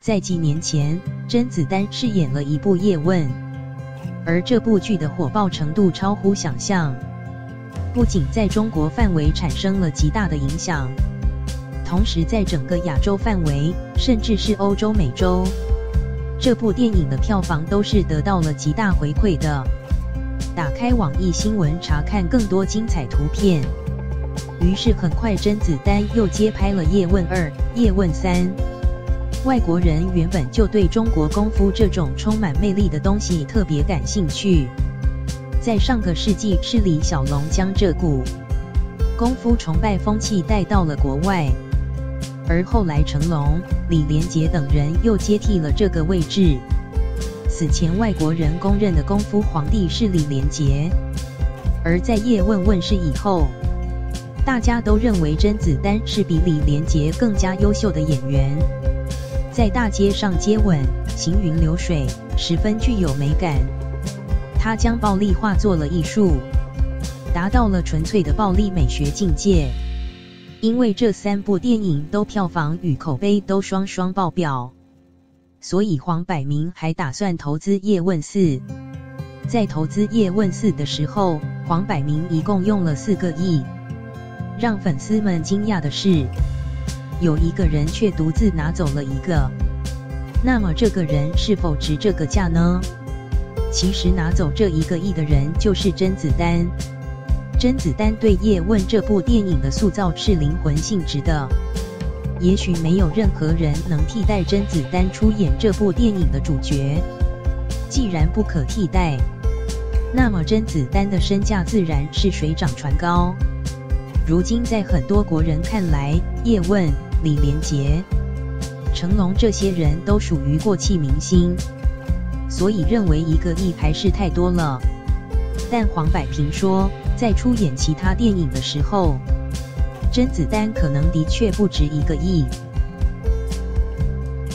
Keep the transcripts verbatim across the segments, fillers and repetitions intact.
在几年前，甄子丹饰演了一部《叶问》，而这部剧的火爆程度超乎想象，不仅在中国范围产生了极大的影响，同时在整个亚洲范围，甚至是欧洲、美洲，这部电影的票房都是得到了极大回馈的。打开网易新闻查看更多精彩图片，于是很快甄子丹又接拍了《叶问二》《叶问三》。外国人原本就对中国功夫这种充满魅力的东西特别感兴趣，在上个世纪是李小龙将这股功夫崇拜风气带到了国外，而后来成龙、李连杰等人又接替了这个位置。此前外国人公认的功夫皇帝是李连杰，而在叶问问世以后，大家都认为甄子丹是比李连杰更加优秀的演员，在大街上接吻，行云流水，十分具有美感。他将暴力化作了艺术，达到了纯粹的暴力美学境界。因为这三部电影都票房与口碑都双双爆表，所以黄百鸣还打算投资《叶问四》。在投资《叶问四》的时候，黄百鸣一共用了四个亿。让粉丝们惊讶的是，有一个人却独自拿走了一个。那么这个人是否值这个价呢？其实拿走这一个亿的人就是甄子丹。甄子丹对《叶问》这部电影的塑造是灵魂性质的，也许没有任何人能替代甄子丹出演这部电影的主角。既然不可替代，那么甄子丹的身价自然是水涨船高。如今在很多国人看来，叶问、李连杰、成龙这些人都属于过气明星，所以认为一个亿还是太多了。但黄百鸣说，在出演其他电影的时候，甄子丹可能的确不值一个亿。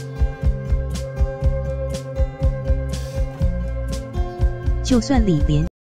就算李连